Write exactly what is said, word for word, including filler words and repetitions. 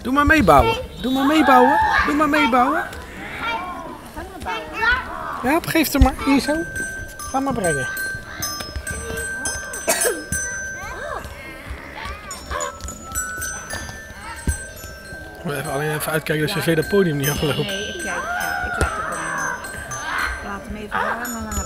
Doe maar meebouwen. Doe maar meebouwen. Doe maar meebouwen. Ja, geef het maar. Hier zo. Ga maar brengen. Even, alleen even uitkijken dat je verder het podium niet afloopt. Nee, ik kijk. Ja, ik let op hem. Laat hem even gaan.